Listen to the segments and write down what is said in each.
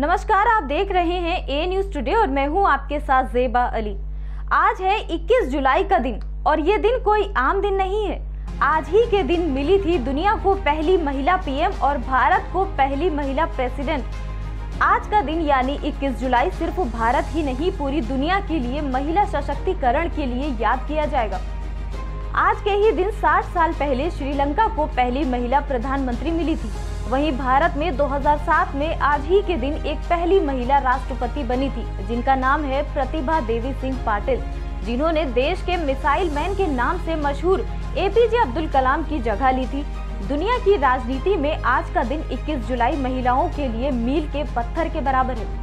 नमस्कार, आप देख रहे हैं ए न्यूज टुडे और मैं हूं आपके साथ ज़ेबा अली। आज है 21 जुलाई का दिन और ये दिन कोई आम दिन नहीं है। आज ही के दिन मिली थी दुनिया को पहली महिला पीएम और भारत को पहली महिला प्रेसिडेंट। आज का दिन यानी 21 जुलाई सिर्फ भारत ही नहीं पूरी दुनिया के लिए महिला सशक्तिकरण के लिए याद किया जाएगा। आज के ही दिन 60 साल पहले श्रीलंका को पहली महिला प्रधानमंत्री मिली थी। वहीं भारत में 2007 में आज ही के दिन एक पहली महिला राष्ट्रपति बनी थी, जिनका नाम है प्रतिभा देवी सिंह पाटिल, जिन्होंने देश के मिसाइल मैन के नाम से मशहूर एपीजे अब्दुल कलाम की जगह ली थी। दुनिया की राजनीति में आज का दिन 21 जुलाई महिलाओं के लिए मील के पत्थर के बराबर है।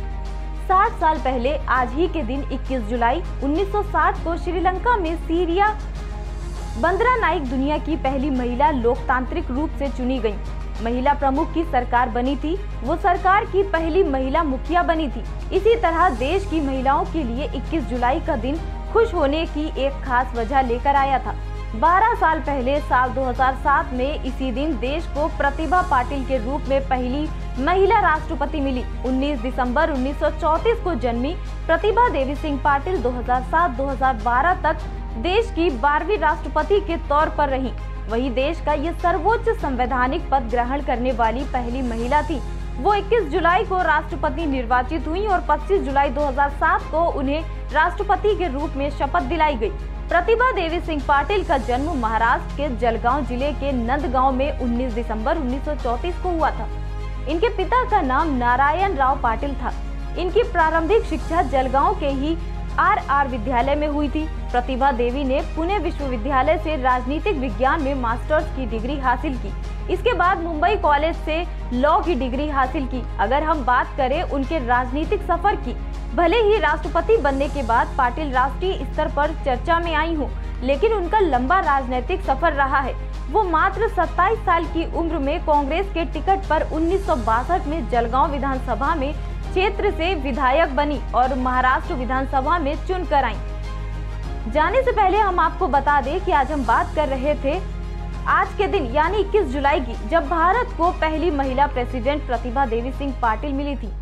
60 साल पहले आज ही के दिन 21 जुलाई 1960 को श्रीलंका में सीरिया बंदरा नाइक दुनिया की पहली महिला लोकतांत्रिक रूप से चुनी गयी। महिला प्रमुख की सरकार बनी थी, वो सरकार की पहली महिला मुखिया बनी थी। इसी तरह देश की महिलाओं के लिए 21 जुलाई का दिन खुश होने की एक खास वजह लेकर आया था। 12 साल पहले साल 2007 में इसी दिन देश को प्रतिभा पाटिल के रूप में पहली महिला राष्ट्रपति मिली। 19 दिसंबर 1934 को जन्मी प्रतिभा देवी सिंह पाटिल 2007-2012 तक देश की 12वीं राष्ट्रपति के तौर पर रही। वही देश का ये सर्वोच्च संवैधानिक पद ग्रहण करने वाली पहली महिला थी। वो 21 जुलाई को राष्ट्रपति निर्वाचित हुई और 25 जुलाई 2007 को उन्हें राष्ट्रपति के रूप में शपथ दिलाई गई। प्रतिभा देवी सिंह पाटिल का जन्म महाराष्ट्र के जलगांव जिले के नंदगांव में 19 दिसंबर 1934 को हुआ था। इनके पिता का नाम नारायण राव पाटिल था। इनकी प्रारंभिक शिक्षा जलगांव के ही आर विद्यालय में हुई थी। प्रतिभा देवी ने पुणे विश्वविद्यालय से राजनीतिक विज्ञान में मास्टर्स की डिग्री हासिल की। इसके बाद मुंबई कॉलेज से लॉ की डिग्री हासिल की। अगर हम बात करें उनके राजनीतिक सफर की, भले ही राष्ट्रपति बनने के बाद पाटिल राष्ट्रीय स्तर पर चर्चा में आई हो, लेकिन उनका लंबा राजनीतिक सफर रहा है। वो मात्र 27 साल की उम्र में कांग्रेस के टिकट पर 1962 में जलगांव विधानसभा में क्षेत्र से विधायक बनी और महाराष्ट्र विधानसभा में चुनकर आईं। जाने से पहले हम आपको बता दें कि आज हम बात कर रहे थे आज के दिन यानी 21 जुलाई की, जब भारत को पहली महिला प्रेसिडेंट प्रतिभा देवी सिंह पाटिल मिली थी।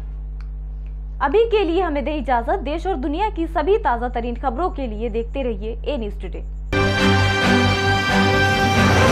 अभी के लिए हमें दे इजाजत। देश और दुनिया की सभी ताजा तरीन खबरों के लिए देखते रहिए ए न्यूज टुडे।